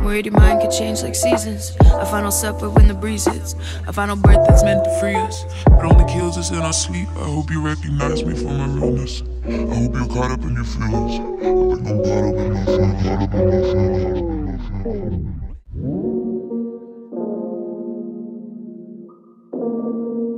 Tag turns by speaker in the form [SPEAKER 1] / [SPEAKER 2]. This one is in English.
[SPEAKER 1] Worried your mind could change like seasons. A final supper when the breeze hits. A final birth that's meant to free us,
[SPEAKER 2] but only kills us in our sleep. I hope you recognize me for my realness. I hope you're caught up in your feelings. I think I'm caught up in my feelings.